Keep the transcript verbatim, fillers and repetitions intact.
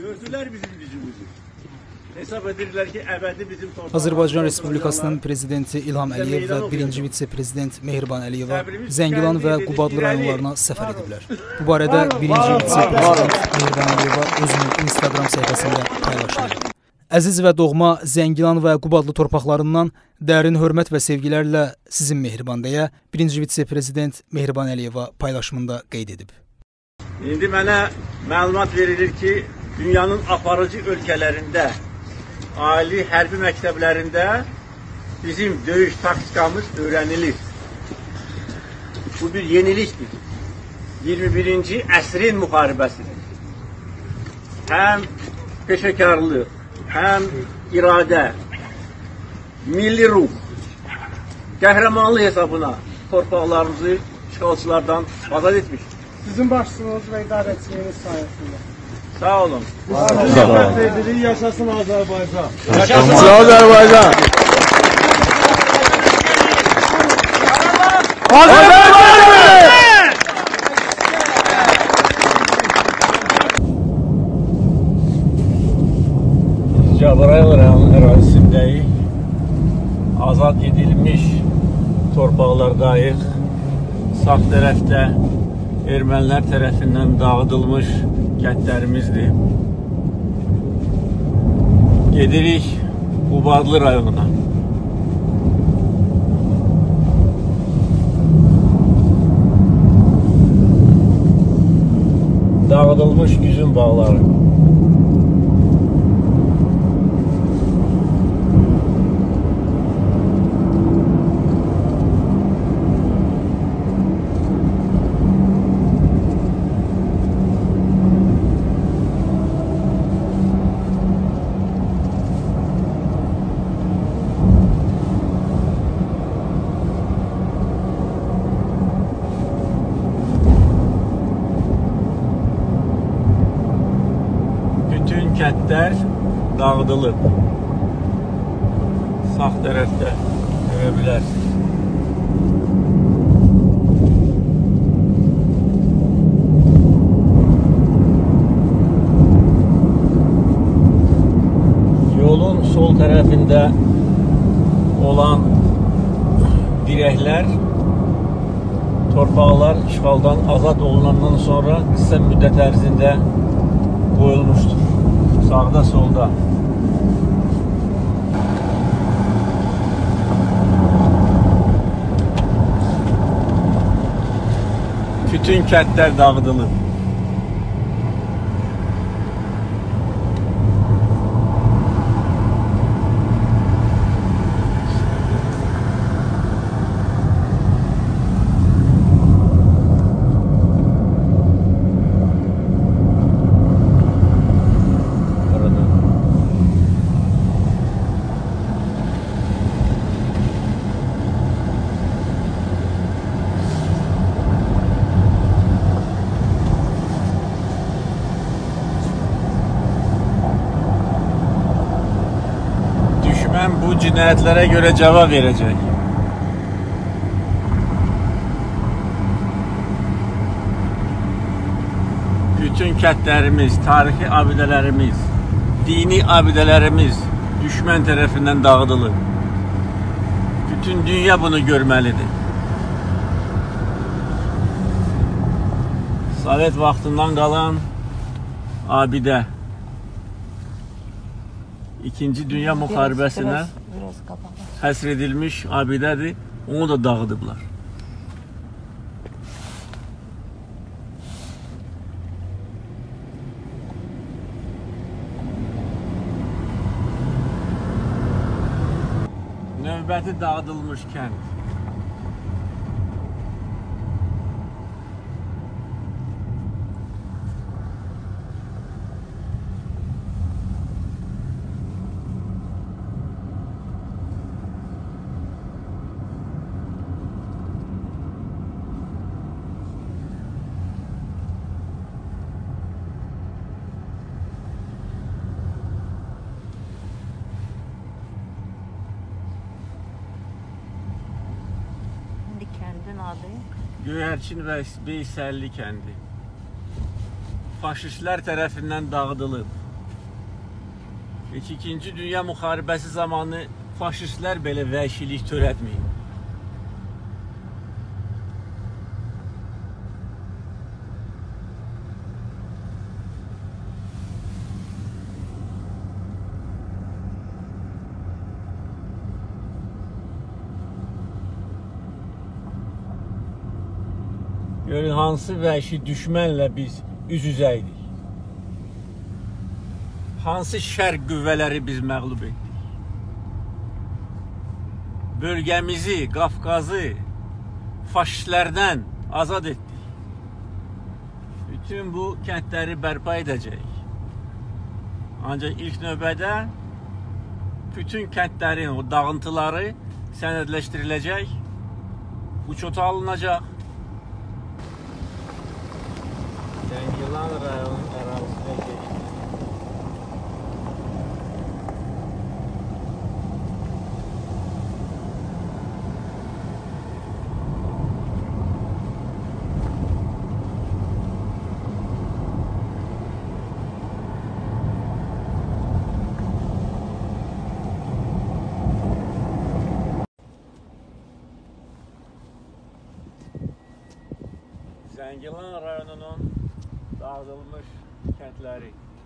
Gördülər bizim gücümüzü. Hesab edirlər ki, əbədi bizim torpağımız. Azərbaycan Respublikasının prezidenti İlham Əliyev və birinci vitse-prezident Mehriban Əliyeva Zəngilan və Qubadlı rayonlarına səfər ediblər. Bu barədə birinci vitse-prezident Mehriban Əliyeva özünün Instagram səhifəsində paylaşdı. Əziz və doğma Zəngilan və Qubadlı torpaqlarından dərin hörmət və sevgilərlə sizin Mehriban deyə birinci vitse-prezident Mehriban Əliyeva paylaşımında qeyd edib. İndi mənə məlumat verilir ki, dünyanın aparıcı ölkələrində, ali hərbi məktəblərində bizim döyüş taktikamız öyrənilir. Bu bir yenilikdir. iyirmi birinci əsrin müharibəsidir. Həm peşəkarlıq, həm iradə, milli ruh, qəhrəmanlıq hesabına torpaqlarımızı işğalçılardan azad etmiş. Sizin başçılığınız və idarəçiliyiniz sayəsində. Sağ olun. Sağ olun. Yaşasın Azərbaycan. Yaşasın Azərbaycan. Azərbaycan! Cəbrayıl rayonunun ərazisindəyik. Azad edilmiş torpaqlardayıq. Sağ tərəfdə ermənilər tərəfindən dağıdılmış kəndlərimizdir. Gedirik Qubadlı rayonuna. Dağıdılmış üzüm bağları. Kəndlər dağıdılıb. Sağ tərəfdə görə bilərsiniz. Yolun sol tərəfində olan dirəklər torpaqlar işğaldan azad olunandan sonra qısa müddət ərzində qoyulmuşdur. Sağda, solda. Bütün kəndlər dağıdılıb. Düşmən bu cinayətlərə görə cavab verəcək. Bütün kəndlərimiz, tarixi abidələrimiz, dini abidələrimiz düşmən tərəfindən dağıdılır. Bütün dünya bunu görməlidir. Sovet vaxtından qalan abidə İkinci Dünya müharibəsinə həsr edilmiş abidədir, onu da dağıdıblar. Növbəti dağıdılmış kənd. Kəndin adı? Göyərçin və Beysəlli kəndi. Faşistlər tərəfindən dağıdılıb. Heç İkinci Dünya müharibəsi zamanı faşistlər belə vəhşilik törətməyib. Görün hansı vəhşi düşmənlə biz üz-üzəydik. Hansı şərq qüvvələri biz məğlub etdik. Bölgəmizi, Qafqazı faşistlərdən azad etdik. Bütün bu kəndləri bərpa edəcəyik. Ancaq ilk növbədə bütün kəndlərin o dağıntıları sənədləşdiriləcək, uçota alınacaq. Zəngilan rayonun ərazisinə geçdik. Zəngilan rayonunun dağıdılmış kəndləri.